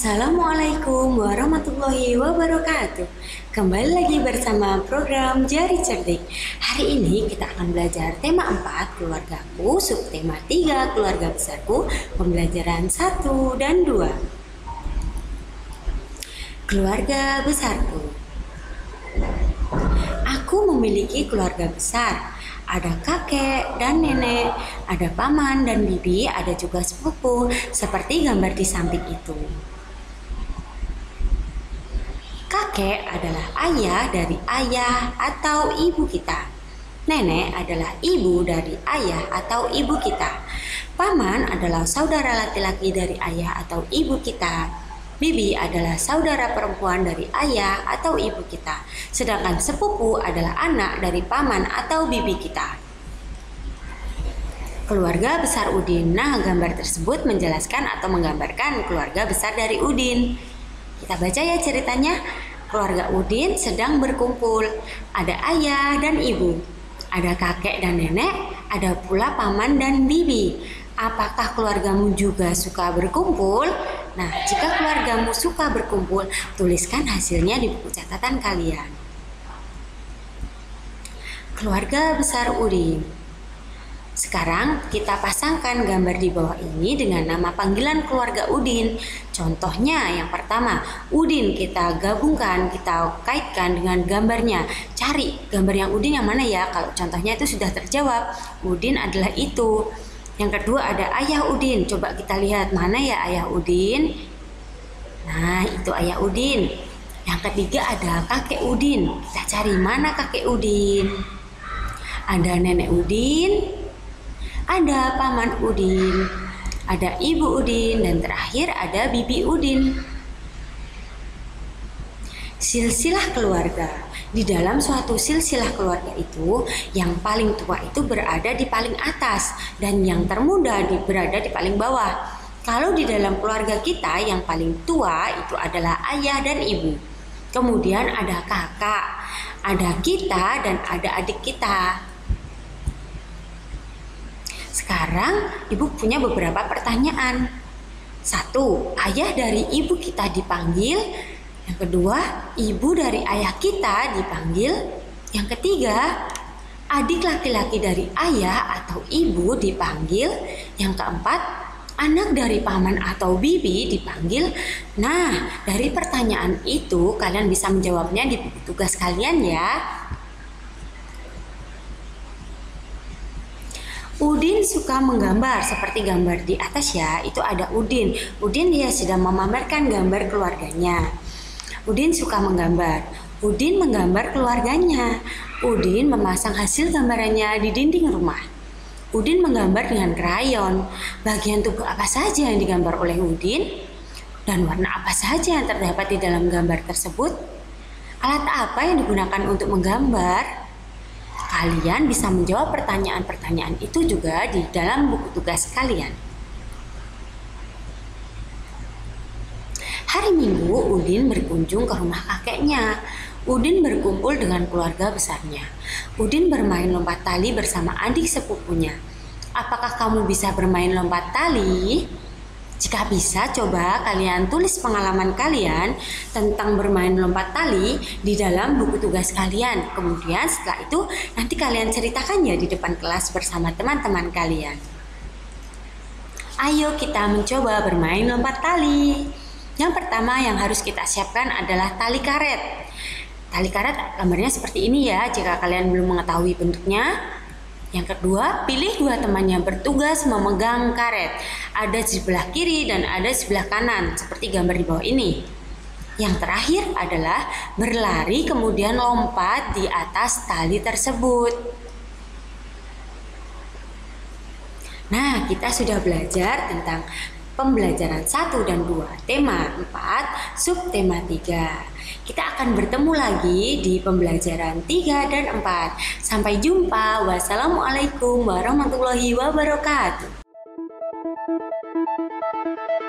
Assalamualaikum warahmatullahi wabarakatuh. Kembali lagi bersama program Jari Cerdik. Hari ini kita akan belajar tema 4 keluargaku, subtema 3 keluarga besarku, pembelajaran 1 dan 2. Keluarga besarku. Aku memiliki keluarga besar. Ada kakek dan nenek, ada paman dan bibi, ada juga sepupu, seperti gambar di samping itu. Kakek adalah ayah dari ayah atau ibu kita. Nenek adalah ibu dari ayah atau ibu kita. Paman adalah saudara laki-laki dari ayah atau ibu kita. Bibi adalah saudara perempuan dari ayah atau ibu kita. Sedangkan sepupu adalah anak dari paman atau bibi kita. Keluarga besar Udin. Nah, gambar tersebut menjelaskan atau menggambarkan keluarga besar dari Udin. Kita baca ya ceritanya. Keluarga Udin sedang berkumpul. Ada ayah dan ibu, ada kakek dan nenek, ada pula paman dan bibi. Apakah keluargamu juga suka berkumpul? Nah, jika keluargamu suka berkumpul, tuliskan hasilnya di buku catatan kalian. Keluarga besar Udin. Sekarang kita pasangkan gambar di bawah ini dengan nama panggilan keluarga Udin. Contohnya yang pertama, Udin kita gabungkan, kita kaitkan dengan gambarnya. Cari gambar yang Udin yang mana ya? Kalau contohnya itu sudah terjawab, Udin adalah itu. Yang kedua ada ayah Udin. Coba kita lihat mana ya ayah Udin. Nah, itu ayah Udin. Yang ketiga ada kakek Udin. Kita cari mana kakek Udin. Ada nenek Udin, ada paman Udin, ada ibu Udin, dan terakhir ada bibi Udin. Silsilah keluarga. Di dalam suatu silsilah keluarga itu, yang paling tua itu berada di paling atas dan yang termuda berada di paling bawah. Kalau di dalam keluarga kita, yang paling tua itu adalah ayah dan ibu. Kemudian ada kakak, ada kita, dan ada adik kita. Sekarang ibu punya beberapa pertanyaan. 1. Ayah dari ibu kita dipanggil. Yang kedua, ibu dari ayah kita dipanggil. Yang ketiga, adik laki-laki dari ayah atau ibu dipanggil. Yang keempat, anak dari paman atau bibi dipanggil. Nah, dari pertanyaan itu kalian bisa menjawabnya di buku tugas kalian ya. Udin suka menggambar seperti gambar di atas ya. Itu ada Udin. Udin dia sedang memamerkan gambar keluarganya. Udin suka menggambar. Udin menggambar keluarganya. Udin memasang hasil gambarannya di dinding rumah. Udin menggambar dengan krayon. Bagian tubuh apa saja yang digambar oleh Udin? Dan warna apa saja yang terdapat di dalam gambar tersebut? Alat apa yang digunakan untuk menggambar? Kalian bisa menjawab pertanyaan-pertanyaan itu juga di dalam buku tugas kalian. Hari Minggu, Udin berkunjung ke rumah kakeknya. Udin berkumpul dengan keluarga besarnya. Udin bermain lompat tali bersama adik sepupunya. Apakah kamu bisa bermain lompat tali? Jika bisa, coba kalian tulis pengalaman kalian tentang bermain lompat tali di dalam buku tugas kalian. Kemudian setelah itu nanti kalian ceritakan ya di depan kelas bersama teman-teman kalian. Ayo kita mencoba bermain lompat tali. Yang pertama yang harus kita siapkan adalah tali karet. Tali karet gambarnya seperti ini ya jika kalian belum mengetahui bentuknya. Yang kedua, pilih 2 teman yang bertugas memegang karet. Ada di sebelah kiri dan ada di sebelah kanan, seperti gambar di bawah ini. Yang terakhir adalah berlari kemudian lompat di atas tali tersebut. Nah, kita sudah belajar tentang pembelajaran 1 dan 2, tema 4, subtema 3. Kita akan bertemu lagi di pembelajaran 3 dan 4. Sampai jumpa. Wassalamualaikum warahmatullahi wabarakatuh.